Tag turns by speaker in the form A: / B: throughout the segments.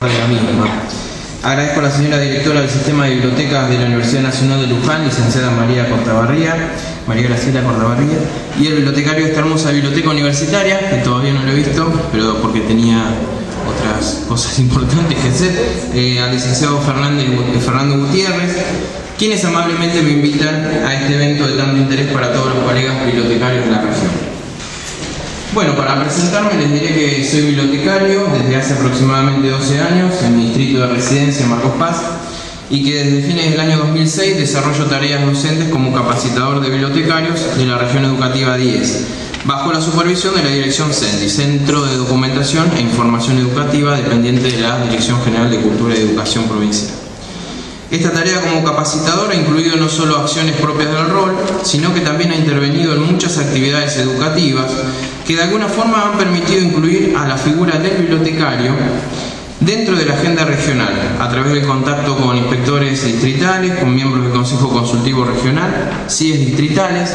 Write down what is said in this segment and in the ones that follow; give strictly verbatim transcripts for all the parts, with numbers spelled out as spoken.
A: de la misma. Agradezco a la señora directora del Sistema de Bibliotecas de la Universidad Nacional de Luján, licenciada María Cortabarría, María Graciela Cortabarría, y el bibliotecario de esta hermosa biblioteca universitaria, que todavía no lo he visto, pero porque tenía otras cosas importantes que hacer, eh, al licenciado Fernández, Fernando Gutiérrez, quienes amablemente me invitan a este evento de tanto interés para todos los colegas bibliotecarios de la región. Bueno, para presentarme les diré que soy bibliotecario desde hace aproximadamente doce años en mi distrito de residencia, Marcos Paz, y que desde fines del año dos mil seis desarrollo tareas docentes como capacitador de bibliotecarios de la región educativa diez, bajo la supervisión de la Dirección CENDI, Centro de Documentación e Información Educativa, dependiente de la Dirección General de Cultura y Educación Provincial. Esta tarea como capacitador ha incluido no solo acciones propias del rol, sino que también ha intervenido en muchas actividades educativas que de alguna forma han permitido incluir a la figura del bibliotecario dentro de la agenda regional, a través del contacto con inspectores distritales, con miembros del Consejo Consultivo Regional, C I Es distritales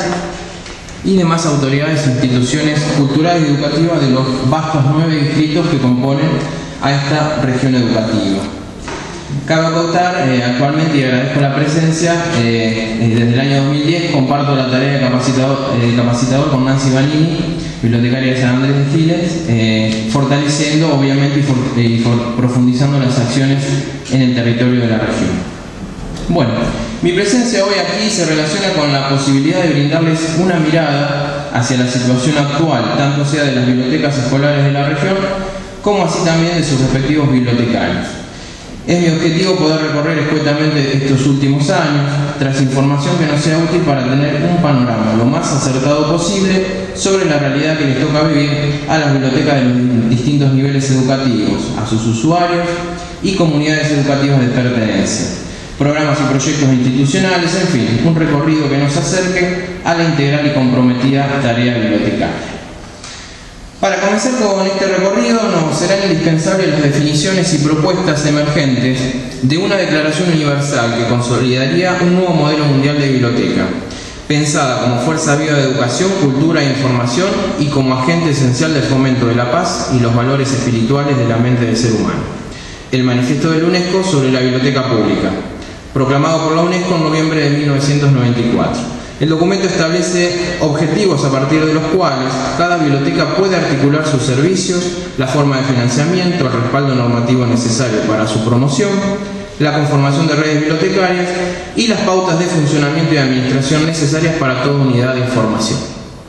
A: y demás autoridades e instituciones culturales y educativas de los vastos nueve distritos que componen a esta región educativa. Cabe acotar, eh, actualmente, y agradezco la presencia, eh, desde el año dos mil diez comparto la tarea de capacitador, eh, capacitador con Nancy Vanini, bibliotecaria de San Andrés de Giles, eh, fortaleciendo obviamente y, for, eh, y for, profundizando las acciones en el territorio de la región. Bueno, mi presencia hoy aquí se relaciona con la posibilidad de brindarles una mirada hacia la situación actual, tanto sea de las bibliotecas escolares de la región, como así también de sus respectivos bibliotecarios. Es mi objetivo poder recorrer escuetamente estos últimos años, tras información que nos sea útil para tener un panorama lo más acertado posible sobre la realidad que les toca vivir a las bibliotecas de los distintos niveles educativos, a sus usuarios y comunidades educativas de pertenencia, programas y proyectos institucionales, en fin, un recorrido que nos acerque a la integral y comprometida tarea bibliotecaria. Para comenzar con este recorrido nos serán indispensables las definiciones y propuestas emergentes de una declaración universal que consolidaría un nuevo modelo mundial de biblioteca, pensada como fuerza viva de educación, cultura e información y como agente esencial del fomento de la paz y los valores espirituales de la mente del ser humano. El Manifiesto de la UNESCO sobre la Biblioteca Pública, proclamado por la UNESCO en noviembre de mil novecientos noventa y cuatro. El documento establece objetivos a partir de los cuales cada biblioteca puede articular sus servicios, la forma de financiamiento, el respaldo normativo necesario para su promoción, la conformación de redes bibliotecarias y las pautas de funcionamiento y administración necesarias para toda unidad de información.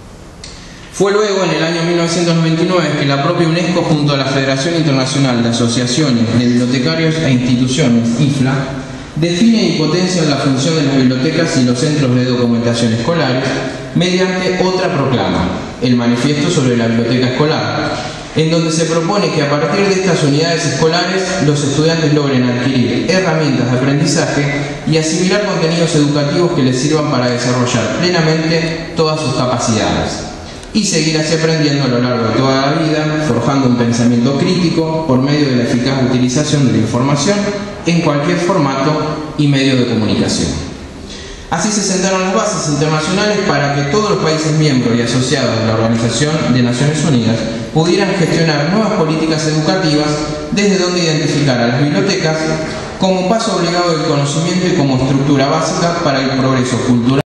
A: Fue luego, en el año mil novecientos noventa y nueve, que la propia UNESCO, junto a la Federación Internacional de Asociaciones de Bibliotecarios e Instituciones, I F L A, define y potencia la función de las bibliotecas y los centros de documentación escolares mediante otra proclama, el Manifiesto sobre la Biblioteca Escolar, en donde se propone que a partir de estas unidades escolares los estudiantes logren adquirir herramientas de aprendizaje y asimilar contenidos educativos que les sirvan para desarrollar plenamente todas sus capacidades y seguir así aprendiendo a lo largo de toda la vida, forjando un pensamiento crítico por medio de la eficaz utilización de la información en cualquier formato y medio de comunicación. Así se sentaron las bases internacionales para que todos los países miembros y asociados de la Organización de Naciones Unidas pudieran gestionar nuevas políticas educativas desde donde identificar a las bibliotecas como paso obligado del conocimiento y como estructura básica para el progreso cultural